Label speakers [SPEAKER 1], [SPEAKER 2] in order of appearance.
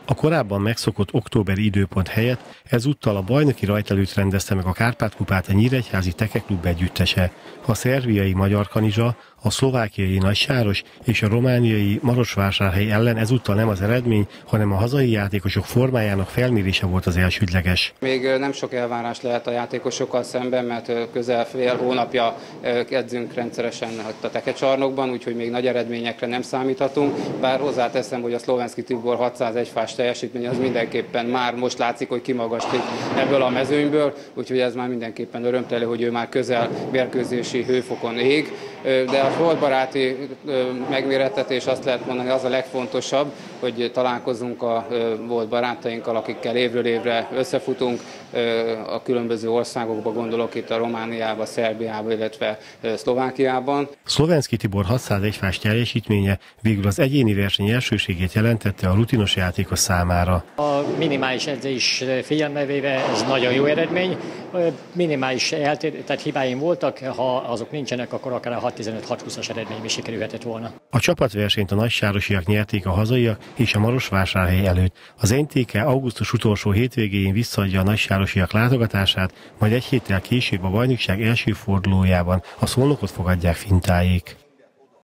[SPEAKER 1] A korábban megszokott októberi időpont helyett ezúttal a bajnoki rajtelőt rendezte meg a Kárpát-kupát a Nyíregyházi Tekeklub együttese. A szerbiai Magyar Kanizsa, a szlovákiai Nagysáros és a romániai Marosvásárhely ellen ezúttal nem az eredmény, hanem a hazai játékosok formájának felmérése volt az elsődleges.
[SPEAKER 2] Még nem sok elvárás lehet a játékosokkal szemben, mert közel fél hónapja edzünk rendszeresen a Tekecsarnokban, úgyhogy még nagy eredményekre nem számíthatunk. Bár hozzáteszem, hogy a Szlovenszky Tibor 601 fás teljesítmény az mindenképpen már most látszik, hogy kimagaslik ebből a mezőnyből, úgyhogy ez már mindenképpen örömteli, hogy ő már közel mérkőzési hőfokon ég. De a sportbaráti megmérettetés, azt lehet mondani, az a legfontosabb, hogy találkozunk a volt barátainkkal, akikkel évről évre összefutunk a különböző országokba, gondolok itt a Romániába, Szerbiába, illetve Szlovákiában.
[SPEAKER 1] Szlovenszky Tibor 601 fás teljesítménye végül az egyéni verseny elsőségét jelentette a rutinos játékos számára.
[SPEAKER 3] A minimális edzés figyelme véve ez nagyon jó eredmény. Minimális tehát hibáim voltak, ha azok nincsenek, akkor akár a 6-15-6-20-as eredmény is sikerülhetett volna.
[SPEAKER 1] A csapatversenyt a nagysárosiak nyerték a hazaiak és a Marosvásárhely előtt. Az NTK augusztus utolsó hétvégéjén visszaadja a nagysárosiak látogatását, majd egy héttel később a bajnokság első fordulójában a Szolnokot fogadják fintáék.